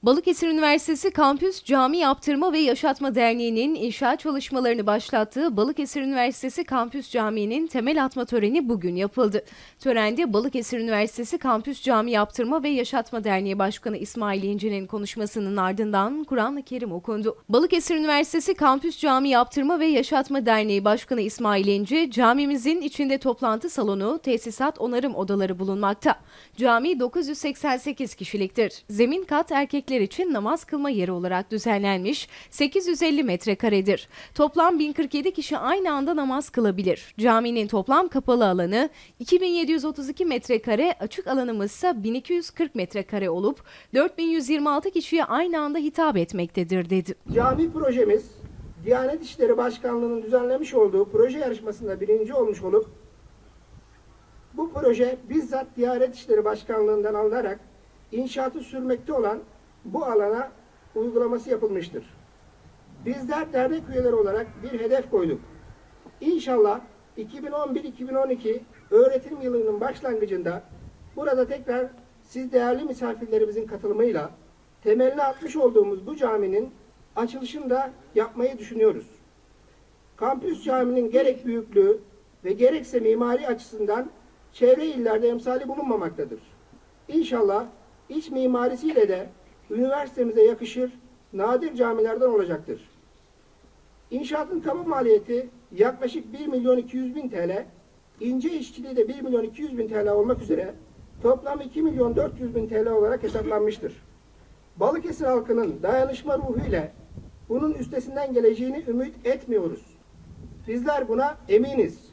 Balıkesir Üniversitesi Kampüs Cami Yaptırma ve Yaşatma Derneği'nin inşaat çalışmalarını başlattığı Balıkesir Üniversitesi Kampüs Camii'nin temel atma töreni bugün yapıldı. Törende Balıkesir Üniversitesi Kampüs Cami Yaptırma ve Yaşatma Derneği Başkanı İsmail İnci'nin konuşmasının ardından Kur'an-ı Kerim okundu. Balıkesir Üniversitesi Kampüs Cami Yaptırma ve Yaşatma Derneği Başkanı İsmail İnci, camimizin içinde toplantı salonu, tesisat, onarım odaları bulunmakta. Cami 988 kişiliktir. Zemin kat erkekler için namaz kılma yeri olarak düzenlenmiş, 850 metrekaredir. Toplam 1047 kişi aynı anda namaz kılabilir. Caminin toplam kapalı alanı 2732 metrekare, açık alanımız ise 1240 metrekare olup 4126 kişiye aynı anda hitap etmektedir dedi. Cami projemiz Diyanet İşleri Başkanlığı'nın düzenlemiş olduğu proje yarışmasında birinci olmuş olup bu proje bizzat Diyanet İşleri Başkanlığı'ndan alınarak inşaatı sürmekte olan bu alana uygulaması yapılmıştır. Bizler dernek üyeleri olarak bir hedef koyduk. İnşallah 2011-2012 öğretim yılının başlangıcında burada tekrar siz değerli misafirlerimizin katılımıyla temelini atmış olduğumuz bu caminin açılışını da yapmayı düşünüyoruz. Kampüs caminin gerek büyüklüğü ve gerekse mimari açısından çevre illerde emsali bulunmamaktadır. İnşallah iç mimarisiyle de üniversitemize yakışır nadir camilerden olacaktır. İnşaatın tamam maliyeti yaklaşık 1.200.000 TL, ince işçiliği de 1.200.000 TL olmak üzere toplam 2.400.000 TL olarak hesaplanmıştır. Balıkesir halkının dayanışma ruhuyla bunun üstesinden geleceğini ümit etmiyoruz. Bizler buna eminiz.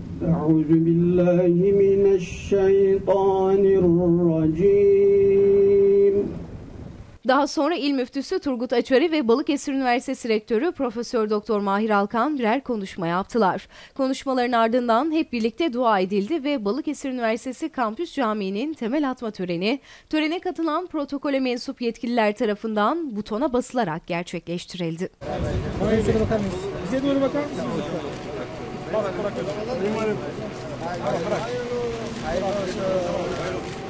Daha sonra İl Müftüsü Turgut Açarı ve Balıkesir Üniversitesi Rektörü Profesör Doktor Mahir Alkan birer konuşma yaptılar. Konuşmaların ardından hep birlikte dua edildi ve Balıkesir Üniversitesi Kampüs Camii'nin temel atma törene katılan protokole mensup yetkililer tarafından butona basılarak gerçekleştirildi. Bize doğru bakar mısınız? Bırak.